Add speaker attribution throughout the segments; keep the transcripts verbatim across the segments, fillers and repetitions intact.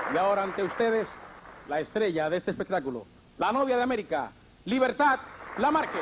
Speaker 1: Y ahora ante ustedes, la estrella de este espectáculo, la novia de América, Libertad Lamarque.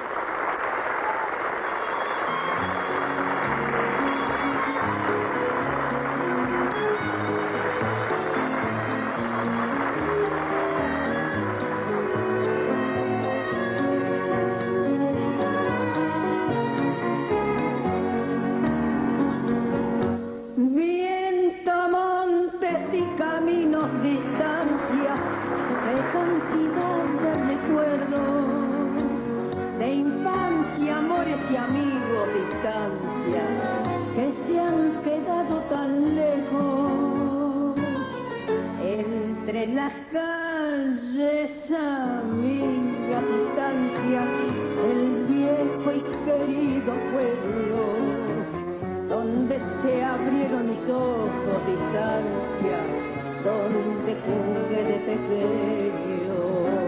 Speaker 2: Y amigos, distancia, que se han quedado tan lejos. Entre las calles, amiga, distancia, el viejo y querido pueblo, donde se abrieron mis ojos, distancia, donde jugué de pequeño.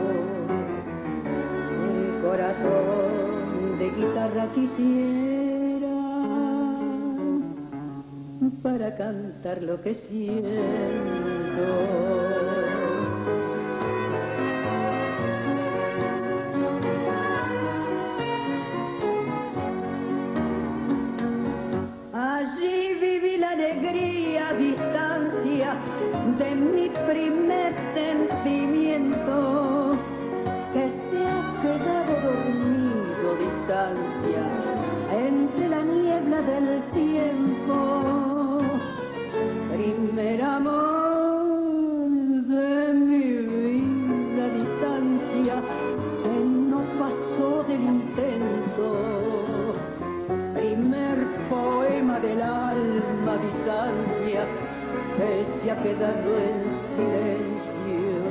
Speaker 2: Mi corazón de guitarra quisiera para cantar lo que siento. Allí viví la alegría, distancia, de mi primer sentimiento, que se ha quedado dormido, distancia, entre la niebla del tiempo. Primer amor de mi vida, distancia, que no pasó del intento. Primer poema del alma, distancia, que se ha quedado en silencio.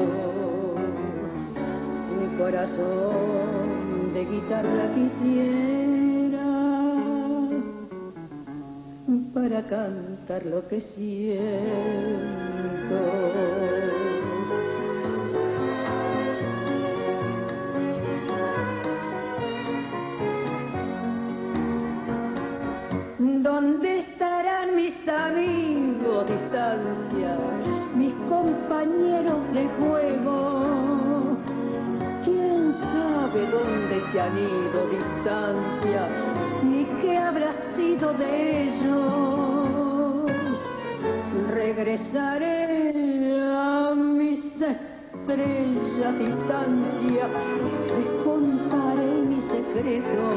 Speaker 2: Mi corazón de guitarra quisiera para cantar lo que siento. ¿Dónde estarán mis amigos, distancia, mis compañeros de juego? ¿Quién sabe dónde se han ido, distancia, ni qué habrá sido de ellos? Regresaré a mis estrellas, distancia, les contaré mi secreto,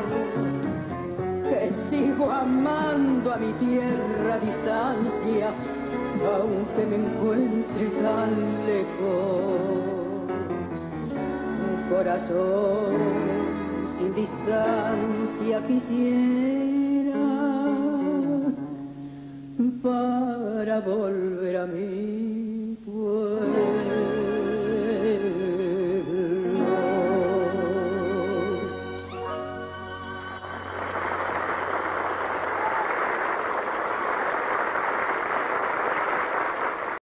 Speaker 2: que sigo amando a mi tierra, distancia, aunque me encuentre tan lejos. Un corazón sin distancia quisiera para volver a mi pueblo.